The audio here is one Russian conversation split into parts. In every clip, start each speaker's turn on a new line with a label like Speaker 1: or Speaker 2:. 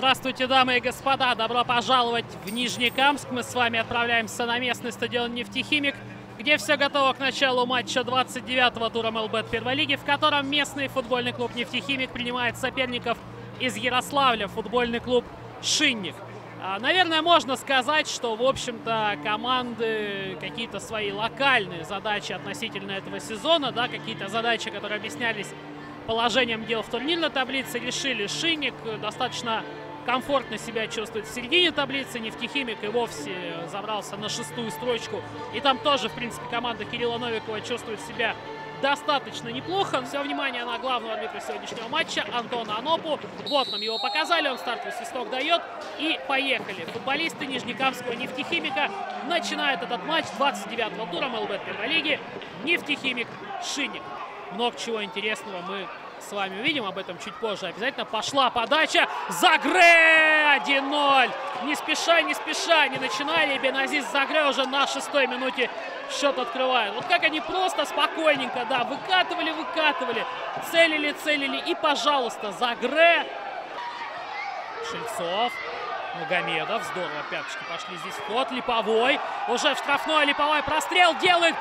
Speaker 1: Здравствуйте, дамы и господа! Добро пожаловать в Нижнекамск. Мы с вами отправляемся на местный стадион «Нефтехимик», где все готово к началу матча 29-го тура МЛБ первой лиги, в котором местный футбольный клуб «Нефтехимик» принимает соперников из Ярославля, футбольный клуб «Шинник». Наверное, можно сказать, что, в общем-то, команды какие-то свои локальные задачи относительно этого сезона, да, какие-то задачи, которые объяснялись положением дел в турнирной таблице, решили. Шинник достаточно комфортно себя чувствует в середине таблицы. Нефтехимик и вовсе забрался на 6-ю строчку. И там тоже, в принципе, команда Кирилла Новикова чувствует себя достаточно неплохо. Все внимание на главного арбитра сегодняшнего матча Антона Анопу. Вот нам его показали, он стартовый свисток дает. И поехали. Футболисты Нижнекамского «Нефтехимика» начинают этот матч 29-го тура МЛБ первой лиги. «Нефтехимик» Шинник. Много чего интересного мы с вами увидим, об этом чуть позже обязательно. Пошла подача, Загре 1-0. Не спеша, не начинали. Беназис Загре уже на 6-й минуте счет открывает. Вот как они просто спокойненько, да, выкатывали, целили. И, пожалуйста, Загре. Шельцов. Магомедов. Здорово, пяточки пошли здесь в ход. Липовой. Уже в штрафной Липовой прострел делает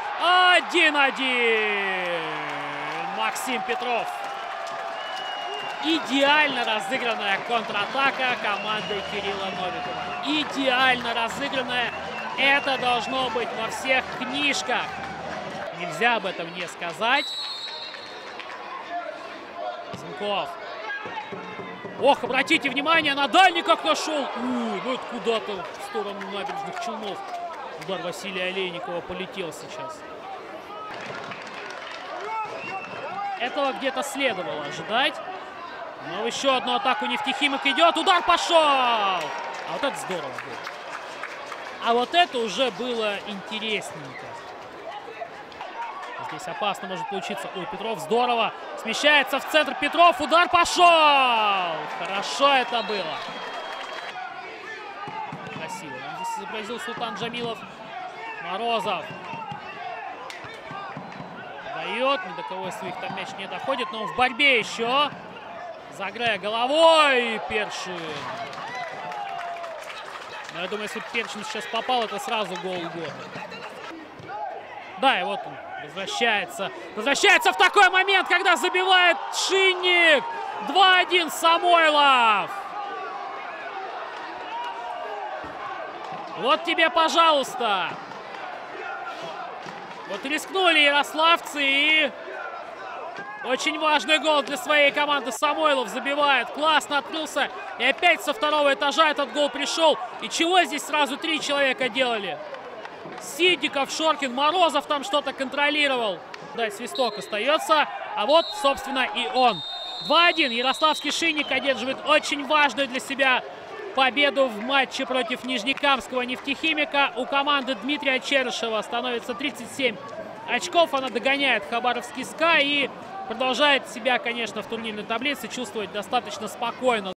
Speaker 1: 1-1. Максим Петров. Идеально разыгранная контратака команды Кирилла Новикова. Идеально разыгранная. Это должно быть во всех книжках. Нельзя об этом не сказать. Зенков. Ох, обратите внимание, на дальний как нашел. Ну это куда-то в сторону набережных Челнов. Удар Василия Олейникова полетел сейчас. Этого где-то следовало ожидать. Но еще одну атаку Нефтехимик идет. Удар пошел! А вот это здорово было. А вот это уже было интересненько. Здесь опасно может получиться. Ой, Петров здорово. Смещается в центр Петров. Удар пошел! Хорошо это было. Красиво. Нам здесь изобразил Султан Джамилов. Морозов. Дает, ни до кого из своих там мяч не доходит, но он в борьбе еще. Загре головой, Першин. Но я думаю, если Першин сейчас попал, это сразу гол года. Да, и вот он возвращается. Возвращается в такой момент, когда забивает Шинник. 2-1 Самойлов. Вот тебе, пожалуйста. Вот рискнули ярославцы и очень важный гол для своей команды. Самойлов забивает. Классно открылся. И опять со второго этажа этот гол пришел. И чего здесь сразу 3 человека делали? Сидников, Шоркин, Морозов там что-то контролировал. Да, свисток остается. А вот, собственно, и он. 2-1. Ярославский Шинник одерживает очень важную для себя победу в матче против Нижнекамского Нефтехимика. У команды Дмитрия Черышева становится 37 очков. Она догоняет Хабаровский СКА и продолжает себя, конечно, в турнирной таблице чувствовать достаточно спокойно.